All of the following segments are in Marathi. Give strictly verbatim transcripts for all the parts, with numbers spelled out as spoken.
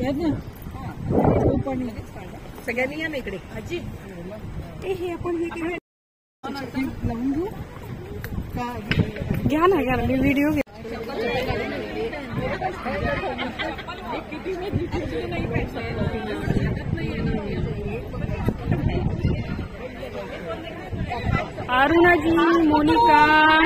सगळ्यांनी या ना इकडे आजी हे आपण हे लावून घेऊ घ्या ना घ्या मी व्हिडिओ घ्या अरुणा जी मोनिका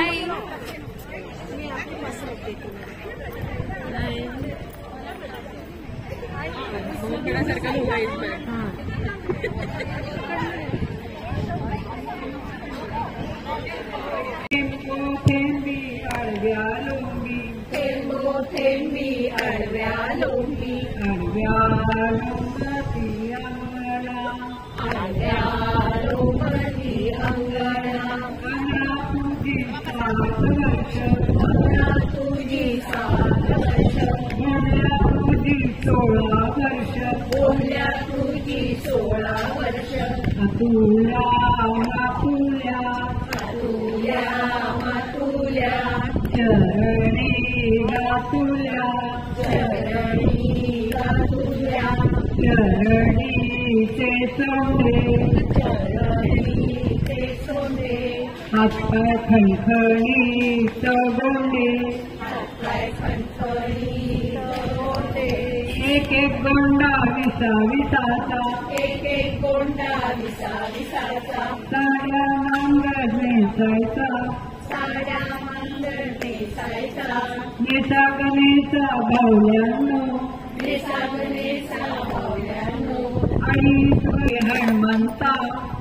थेंबी आडव्या लोंबी थेंबो थेंबी आडव्या लोंबी आडव्या लोंबती अंगणा आडव्या लोंबती अंगणा कन्या तुझी सात वर्ष कन्या तुझी सात वर्ष बोलल्या तुझी सोळा वर्ष बोलल्या तुझी सोळा वर्ष अतुल्या मातुल्या अतुल्या मातुल्या चरणी गातुल्या चरणी गातुल्या चरणीचे सोंडे चरणीचे सोंडे हातपाय खणखणी गोंडे हातपाय खणखणी गोंडे एक एक गोंडा विसा विसाचा एक एक गोंडा विसा विसाचा साड्या नांगर नेसायचा साड्या नांगर नेसायचा नेसा गणेशा भावल्यांनो नेसा गणेशा भावल्यांनो आई तुझे हनुमंता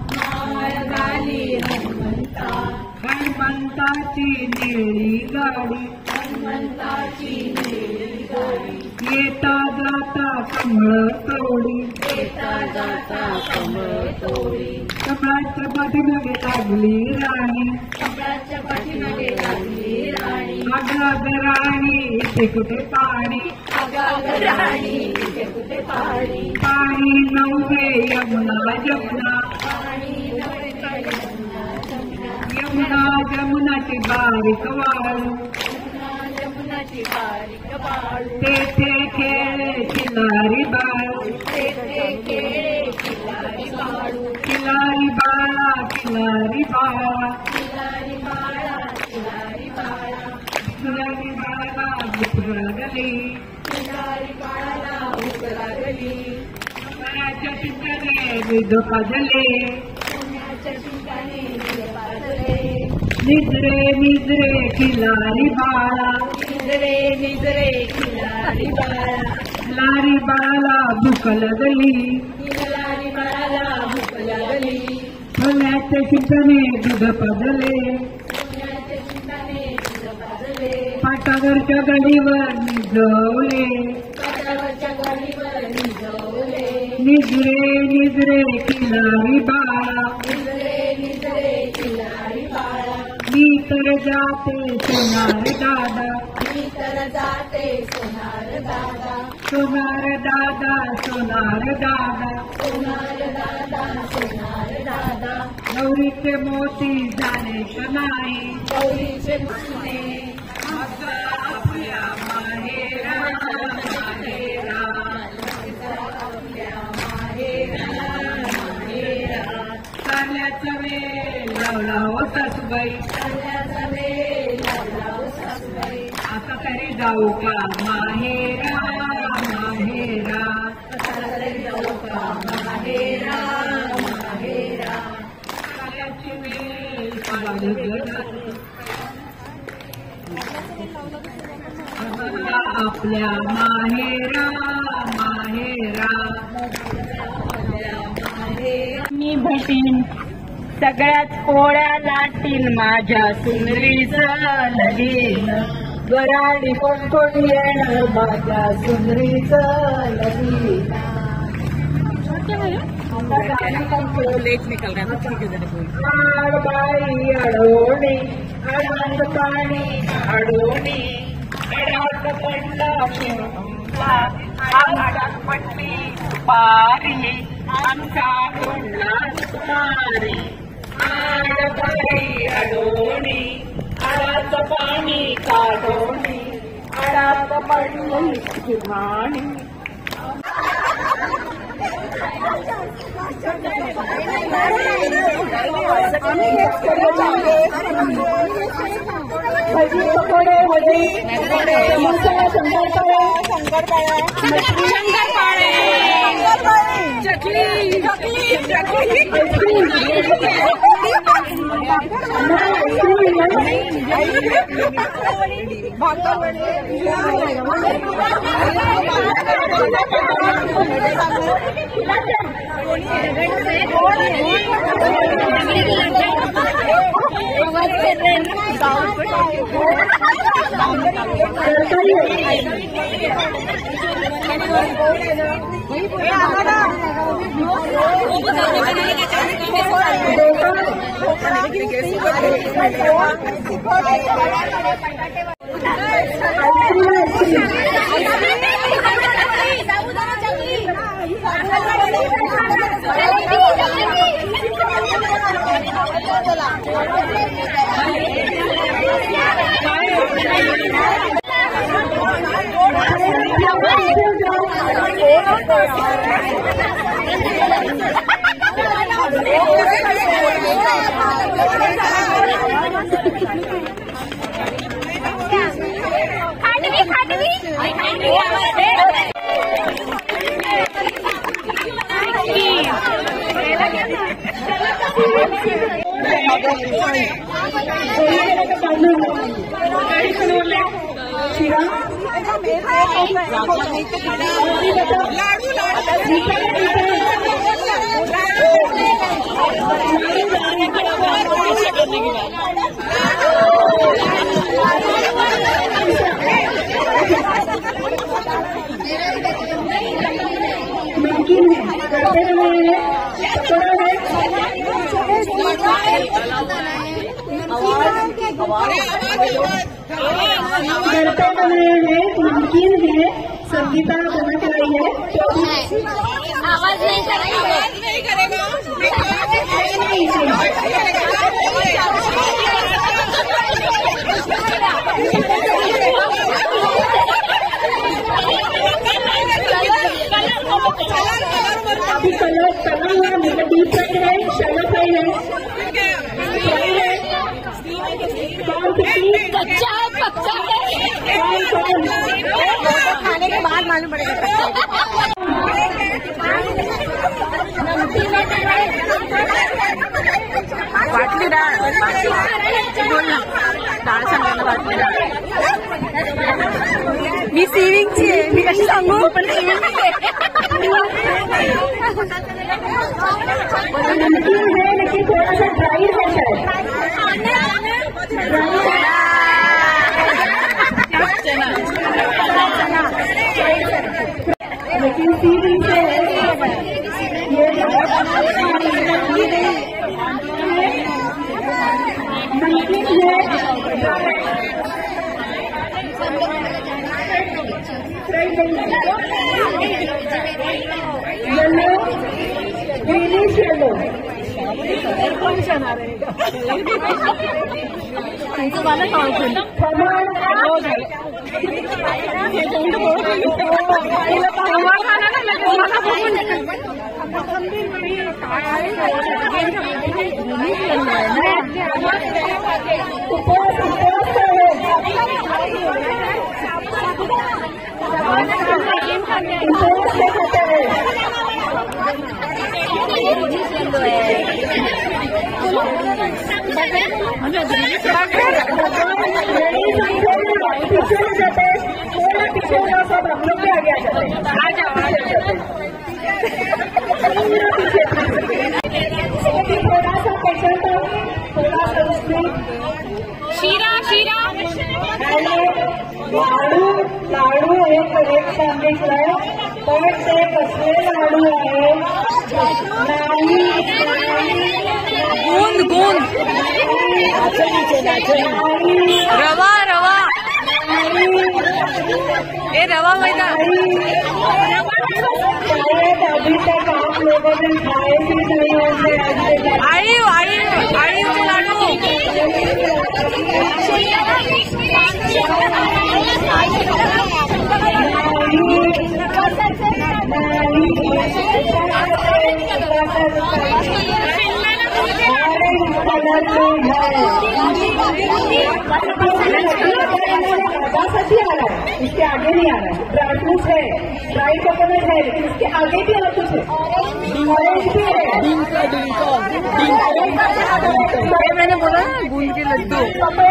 माळगाली हनुमंता हनुमंताची निळी गाडी हनुमंताची निळी गाडी येता जाता कमळ तोडी येता जाता कमळ तोडी कमळाच्या पाठीमागे लागली राणी कमळाच्या पाठीमागे लागली राणी अगं राणी इथे कुठे पाणी अगं राणी इथे कुठे पाणी पाणी नव्हे यमुना जमुना पाणी नव्हे यमुना जमुनाची बारीक वाळू जमुनाची बारीक वाळू तेथे खेळे खिलारी बाळू तेथे खेळे खिलारी बाळू खिलारी बाळा खिलारी बाळा खिलारी बाळा खिलारी बाळा खिलारी बाळाला भूक लागली खिलारी बाळाला भूक लागली सोन्याच्या ठिकाणी विध पाजले सोन्याच्या ठिकाणी विध पाजले निजरे निजरे खिलारी बाळा निजरे निजरे खिलारी बाळा खिलारी बाळाला भूक लागली खिलारी बाळाला भूक लागली सोन्याच्या ठिकाणी दूध पाजले सोन्याच्या ठिकाणी दूध पाजले पाटावरच्या गडीवर निजवले पाटावरच्या गडीवर निजवले निजरे निजरे खिलारी बाळा निजरे निजरे खिलारी बाळा मी तर जाते सोनार दादा मी तर जाते सोनार दादा सोनार दादा सोनार दादा सोनार दादा सोनार दादा गौरीचे मोती झाले का नाही गौरीचे मोती आपल्या माहेरा माहेरा आपल्या माहेरा माहेरा कारल्याचा वेळ लावला होताच बाई कारल्याचा वेळ लावला होताच बाई आता तरी जाऊ का माहेरा माहेरा आता तरी जाऊ का माहेरा माहेरा कारल्याची वेळ आपल्या माहेरा माहेरा मी भेटीन सगळ्याच पोळ्या लाटीन माझ्या सुंदरीच लगीन गराडी कोण कोण येणार माझ्या सुंदरीच लगीन आडबाई अडोणी अडात पाणी अडोणी अडात पडला आडात पडली पारी आमचा कोणला सुमारी आडबाई अडोणी अडात पाणी काढोणी अडात पडली सुमारी भजी पकोडे भजी समोसा शंकरपाळ्या शंकरपाळ्या शंकरपाळे चकली चकली नमकीन है संगीता बना के आई है आवाज नहीं करेगा आवाज नहीं करेगा कलर तला हुआ मतलब डीप फ्राइड है शैलो फ्राइड है कच्चा है पक्का है खाने के बाद मालूम पड़ेगा वाटली डाळ डाळ सांगायला वाटली डाळ मी सिविंगची आहे मी कशी सांगू पण सिविंग नमकीन है लेकिन थोड़ा सा ड्राई है शायद लेकिन सीविंग से है ये नमकीन है येलो ग्रीनिश येलो मला कळतं शीरा शीरा लाडू लाडू एक एक सांगितलंय पण ते कसले लाडू आहे गोंद गोंद रवा रवा ए रवा मैदा शायद अभी तक आप लोगों ने खाए भी नहीं होंगे आयु आयु आयु लाडू नंबर में है। राजासाठी आ रहा है, इसके आगे नहीं आ रहा है। ड्राई फ्रूट है, ड्राई कोकोनट है, लेकिन इसके आगे भी और कुछ है। ऑरेंज भी है, मैंने बोला बूंद के लड्डू।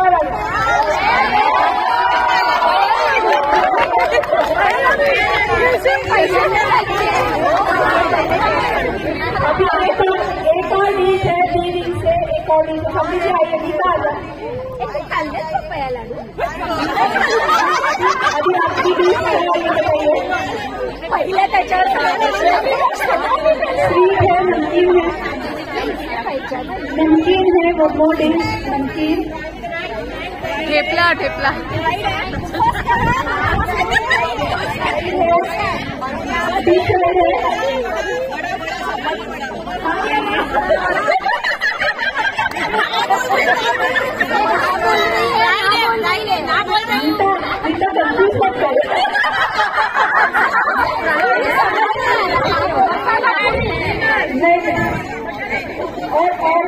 अभी एक और एक और डिश है, डी डिश से एक और डिश हम भी आइए गीता आ जाए। अभी आपकी डिश बताइए। पहिले त्याच्यावर स्वीट है, नमकीन है, नमकीन है, वो वो डिश नमकीन। ठेपला ठेपला डिश है और और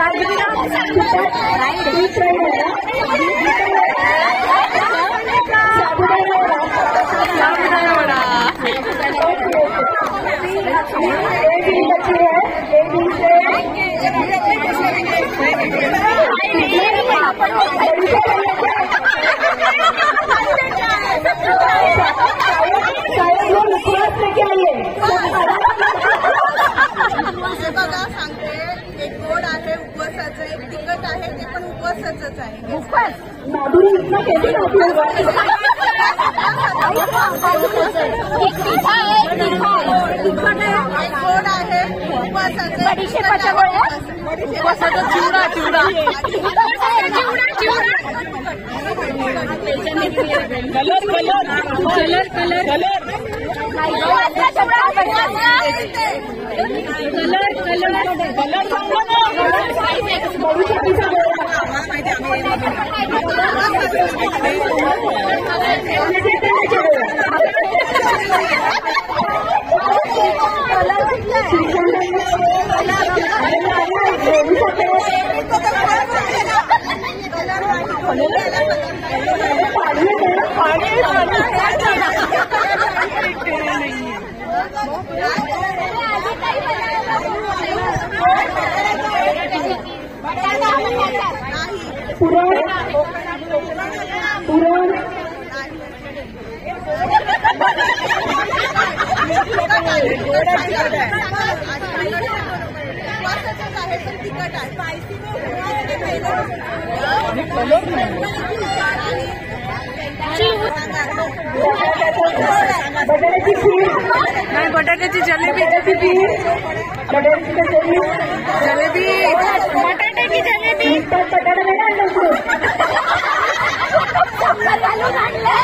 एक गोड आहे उपवासाचं, एक तिखट आहे ते पण उपवासाचंच आहे. माधुरी इतना कैसे खाती होगा? एक मीठा आहे, एक तीखा आहे. तिखट आहे, एक गोड आहे, उपवासाचं. बडीशेपाच्या गोळ्या, उपवासाचा चिवडा चिवडा कलर कलर कलर कलर पुरण पुरण बटाट्याची खीर नाही बटाट्याची जलेबी जलेबी बटाट्याची कचोरी जलेबी बटाट्याची जलेबी नुसतं बटाटा नाही आणलं उकडून. घालून आणले.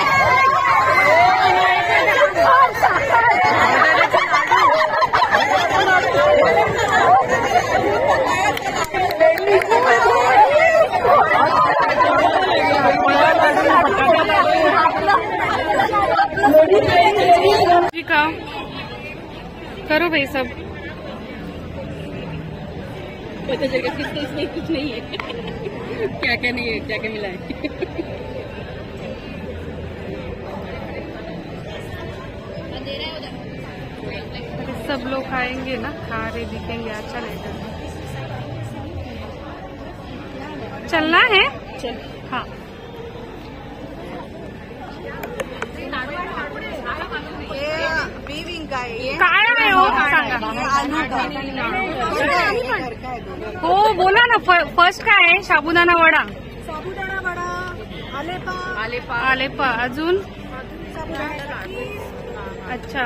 का करो भाई सब पता चलेगा किसको इसमें कुछ नहीं है क्या क्या नहीं है क्या क्या मिला है सब लोग खाएंगे ना, खा रहे दिखेंगे, अच्छा लगेगा। चलना है चल हाँ काय आहे हो सांगा हो बोला ना. फर्स्ट काय आहे? साबुदाणा वडा, साबुदाणा वडा, आलेपा आलेपा आलेपा अजून अच्छा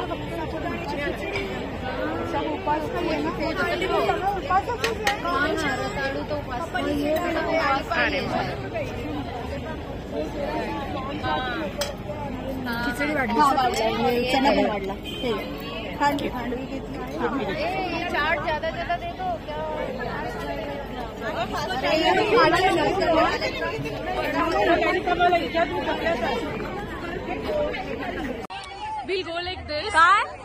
खिचडी वाढली, चना पण वाढला. खांडवी खांडवी घेतली. चाट ज्यादा ज्यादा दे दो क्या. We'll go like this.